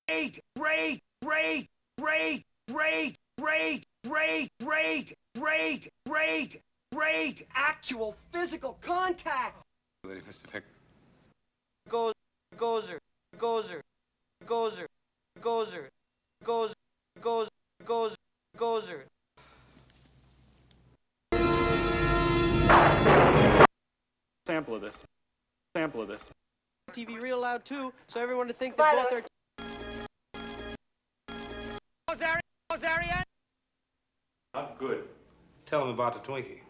Great, great, great, great, great, great, great, great, great, great, great, actual physical contact. Mr. Vick. Gozer, gozer, gozer, gozer, gozer, gozer, gozer, gozer, gozer. Sample of this. Sample of this. TV real loud too, so everyone to think that both are. Not good. Tell him about the Twinkie.